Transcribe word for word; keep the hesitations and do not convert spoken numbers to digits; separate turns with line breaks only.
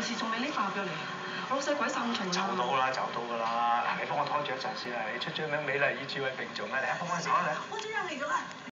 事仲未拎飯入嚟，我老細鬼殺咁重啊！
走到啦，走到㗎啦！嗱，你幫我拖住一陣先啦，你出咗名美麗與智慧並重啊！嚟啊，幫幫手啊，嚟！
我終於嚟咗啦！